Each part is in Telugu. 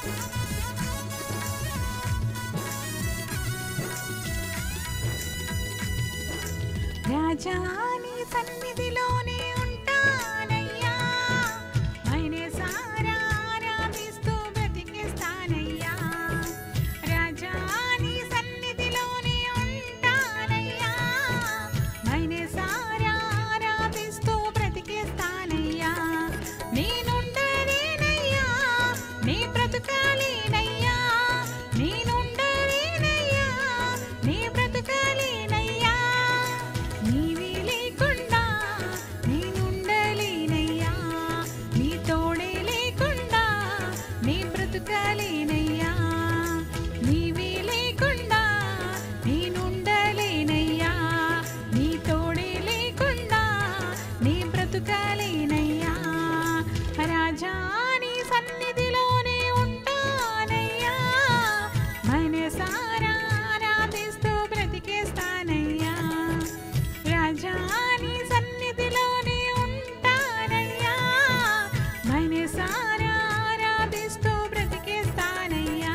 రాజా నీ సన్నిధిలోనే ఉంటానయ్యా, మైనే సారా ఆరాధిస్తూ బ్రతికిస్తానయ్యా. రాజా నీ సన్నిధిలోనే ఉంటానయ్యా, మైనే సారా ఆరాధిస్తూ బ్రతికిస్తానయ్యా. నేనుండలేనయ్యా, నీ బ్రతుకాలేనయ్యా, నేనుండలేనయ్యా, నీ బ్రతుకాలేనయ్యా. నీవే లేకుండా నేనుండలేనయ్యా, నీ తోడే లేకుండా నీ బ్రతుకాలేనయ్యా. నీవే లేకుండా నేనుండలేనయ్యా, నీ తోడే లేకుండా నీ బ్రతుకాలేనయ్యా. రాజా నీ సన్నిధిలోనే ఉంటానయ్యా, మనసారా ఆరాధిస్తూ బ్రతికేస్తానయ్యా. రాజా నీ సన్నిధిలోనే ఉంటానయ్యా, మనసారా ఆరాధిస్తూ బ్రతికేస్తానయ్యా.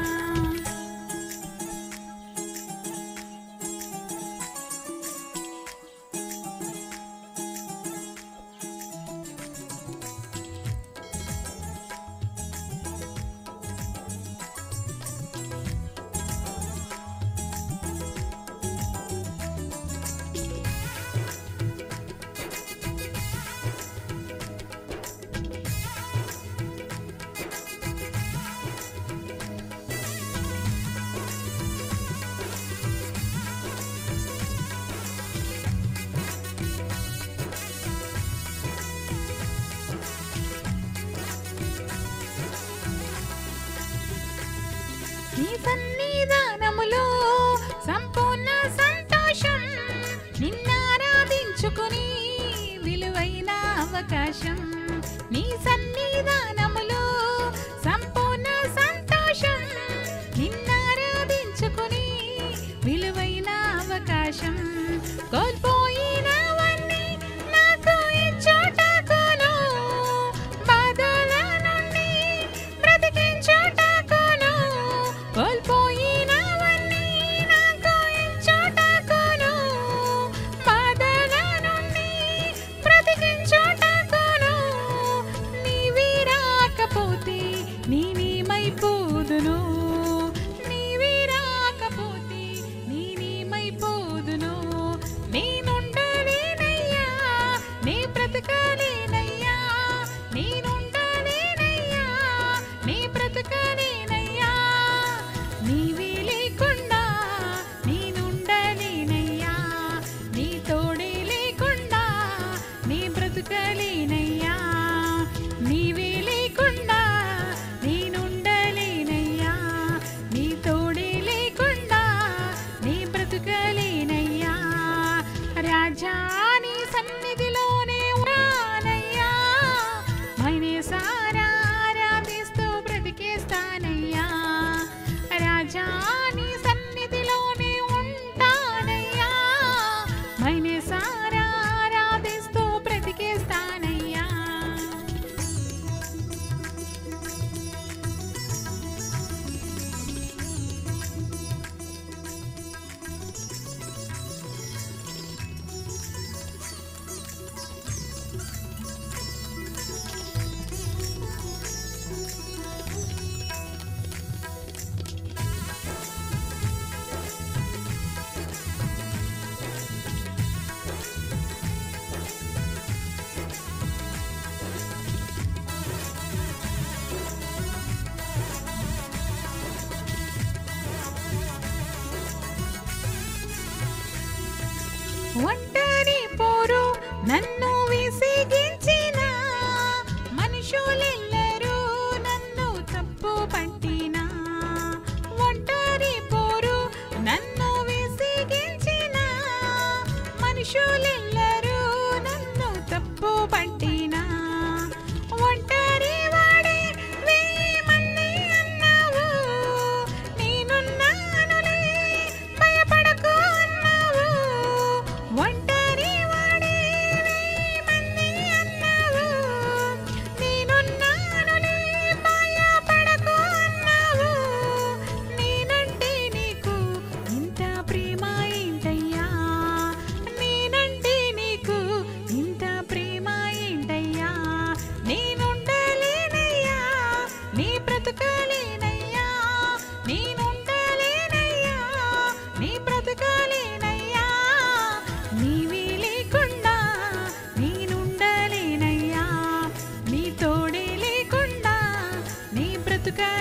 నీ సన్నిధానములో సంపూర్ణ సంతోషం, నిన్నారాధించుకుని విలువైన అవకాశం. నీ సన్నిధానములో సంపూర్ణ సంతోషం, నిన్నారాధించుకుని విలువైన అవకాశం. కోల్పోయినవన్నీ నాకు ఇచ్చుటకును, బాధల నుండి బ్రతికించుటకును. కోల్పోయినవన్నీ నాకు ఇచ్చుటకును, బాధల నుండి బ్రతికించుటకును. నీవే రాకపోతే నేనేమైపోదును, నీవే రాకపోతే నేనేమైపోదును. నేనుండలేనయ్యా, నీ బ్రతకలేనయ్యా, నేనుండలేనయ్యా, నీ బ్రతకలేనయ్యా. నీవే లేకుండా నేనుండలేనయ్యా, నీ తోడే లేకుండా నీ బ్రతుకలేనయ్యా. నీవే లేకుండా నేనుండలేనయ్యా, నీ తోడే లేకుండా నీ బ్రతుకలేనయ్యా. రాజా నీ సన్నిధిలోనే ఉంటానయ్యా, మనసారా ఆరాధిస్తూ బ్రతికేస్తానయ్యా. రాజా నీ సన్నిధిలోనే ఉంటానయ్యా, మనసారా ఆరాధిస్తూ బ్రతికేస్తానయ్యా. ఒంటరి పోరు నన్ను విసిగించిన, మనుషులెల్లరూ నన్ను తప్పు పట్టిన. ఒంటరి పోరు నన్ను విసిగించిన, మనుషులెల్లరూ నన్ను తప్పు పట్టిన. ఒంటరి వాడే 1000 మంది అన్నావు, నేనున్నానులే భయపడకు అన్నావు. ఒంటరి బ్రతకలేనయ్యా, నేనుండలేనయ్యా, నీ బ్రతకలేనయ్యా, నీవే లేకుండా నేనుండలేనయ్యా, నీ తోడే లేకుండా నీ బ్రతుక